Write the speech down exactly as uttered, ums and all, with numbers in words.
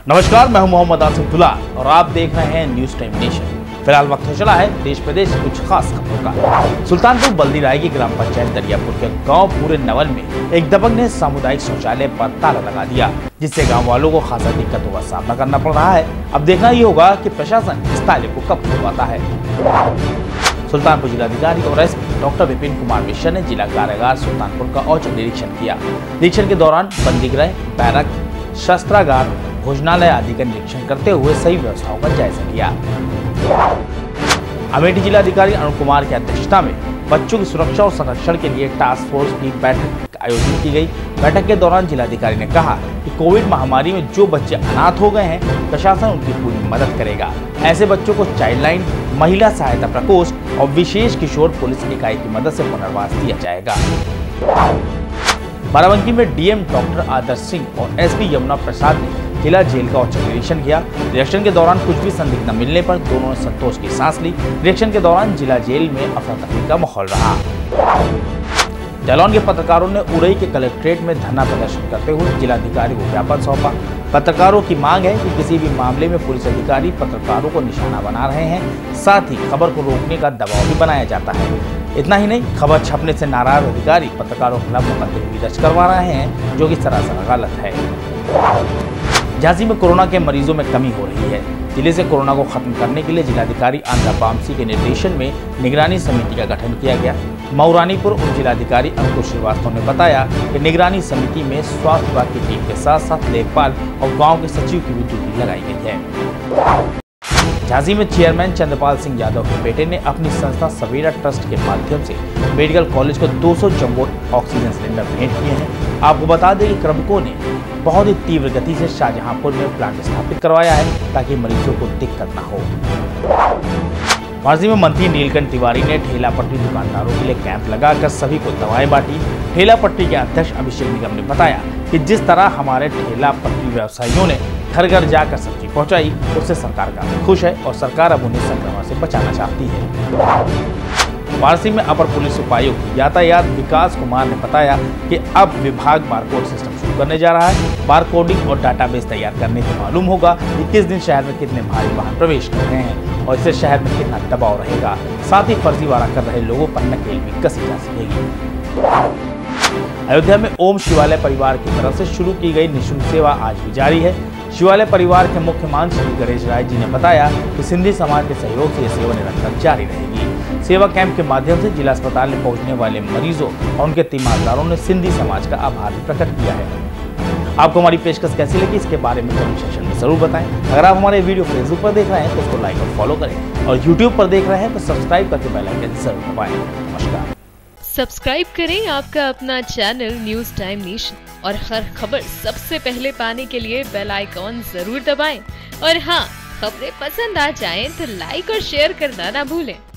नमस्कार, मैं हूं मोहम्मद आसिफ दुलार और आप देख रहे हैं न्यूज टाइम नेशन। फिलहाल वक्त हो चला है देश प्रदेश की कुछ खास खबरों का। सुल्तानपुर बल्दीराय की ग्राम पंचायत दरियापुर के गांव पूरे नवल में एक दबंग ने सामुदायिक शौचालय पर ताला लगा दिया, जिससे गांव वालों को खासा दिक्कतों का सामना करना पड़ रहा है। अब देखना ये होगा कि प्रशासन इस ताले को कब खुलवाता है। सुल्तानपुर जिलाधिकारी और एसपी डॉक्टर विपिन कुमार मिश्रा ने जिला कारागार सुल्तानपुर का औचक निरीक्षण किया। निरीक्षण के दौरान बंदीगृह, बैरक, शस्त्रागार, भोजनालय आदि का निरीक्षण करते हुए सही व्यवस्थाओं का जायजा लिया। अमेठी जिलाधिकारी अरुण कुमार की अध्यक्षता में बच्चों की सुरक्षा और संरक्षण के लिए टास्क फोर्स की बैठक आयोजित की गई। बैठक के दौरान जिलाधिकारी ने कहा कि कोविड महामारी में जो बच्चे अनाथ हो गए हैं, प्रशासन उनकी पूरी मदद करेगा। ऐसे बच्चों को चाइल्ड लाइन, महिला सहायता प्रकोष्ठ और विशेष किशोर पुलिस इकाई की मदद से पुनर्वास दिया जाएगा। बाराबंकी में डीएम डॉक्टर आदर्श सिंह और एसपी यमुना प्रसाद ने जिला जेल का औचक निरीक्षण किया। निरीक्षण के दौरान कुछ भी संदिग्ध न मिलने पर दोनों ने संतोष की सांस ली। निरीक्षण के दौरान जिला जेल में अफरा तफरी का माहौल रहा। जालौन के पत्रकारों ने उरई के कलेक्ट्रेट में धरना प्रदर्शन करते हुए जिलाधिकारी को ज्ञापन सौंपा। पत्रकारों की मांग है कि किसी भी मामले में पुलिस अधिकारी पत्रकारों को निशाना बना रहे हैं, साथ ही खबर को रोकने का दबाव भी बनाया जाता है। इतना ही नहीं, खबर छपने से नाराज अधिकारी पत्रकारों के खिलाफ मुकदमे भी दर्ज करवा रहे हैं, जो कि सरासर गलत है। झांसी में कोरोना के मरीजों में कमी हो रही है। जिले से कोरोना को खत्म करने के लिए जिलाधिकारी आंध्रा पामसी के निर्देशन में निगरानी समिति का गठन किया गया। मऊरानीपुर उप जिलाधिकारी अंकुश श्रीवास्तव ने बताया कि निगरानी समिति में स्वास्थ्य विभाग की टीम के साथ साथ लेखपाल और गांव के सचिव की भी ड्यूटी लगाई गई है। झांसी में चेयरमैन चंद्रपाल सिंह यादव के बेटे ने अपनी संस्था सवेरा ट्रस्ट के माध्यम से मेडिकल कॉलेज को दो सौ जम्बो ऑक्सीजन सिलेंडर भेंट किए हैं। आपको बता दें कि क्रमिकों ने बहुत ही तीव्र गति से शाहजहांपुर में प्लांट स्थापित करवाया है, ताकि मरीजों को दिक्कत न हो। वाराणसी में मंत्री नीलकंठ तिवारी ने ठेला पटरी दुकानदारों के लिए कैंप लगाकर सभी को दवाएं बांटी। ठेला पटरी के अध्यक्ष अभिषेक निगम ने बताया कि जिस तरह हमारे ठेला पटरी व्यवसायियों ने घर घर जाकर सब्जी पहुंचाई, उससे सरकार काफी खुश है और सरकार अब उन्हें संक्रमण से बचाना चाहती है। वाराणसी में अपर पुलिस उपायुक्त यातायात विकास कुमार ने बताया कि अब विभाग बारकोड सिस्टम शुरू करने जा रहा है। बारकोडिंग और डाटाबेस तैयार करने से मालूम होगा कि किस दिन शहर में कितने भारी वाहन प्रवेश कर रहे हैं और इससे शहर में कितना दबाव रहेगा। साथ ही फर्जीवाड़ा कर रहे लोगों पर नकेल भी कसी जा सकेगी। अयोध्या में ओम शिवालय परिवार की तरफ से शुरू की गई निःशुल्क सेवा आज भी जारी है। शिवालय परिवार के मुख्य मान श्री गणेश राय जी ने बताया कि सिंधी समाज के सहयोग से यह सेवा निरंतर जारी रहेगी। सेवा कैंप के माध्यम से जिला अस्पताल में पहुंचने वाले मरीजों और उनके तीमारदारों ने सिंधी समाज का आभार भी प्रकट किया है। आपको हमारी पेशकश कैसी लगी, इसके बारे में कमेंट सेक्शन में जरूर बताएं। अगर आप हमारे वीडियो फेसबुक पर देख रहे हैं तो उसको लाइक और फॉलो करें, और यूट्यूब पर देख रहे हैं तो सब्सक्राइब करके बेल आइकन जरूर दबाएं। नमस्कार। सब्सक्राइब करें आपका अपना चैनल न्यूज टाइम नेशन, और हर खबर सबसे पहले पाने के लिए बेल आइकॉन जरूर दबाएं। और हाँ, खबरें पसंद आ जाएं तो लाइक और शेयर करना ना भूलें।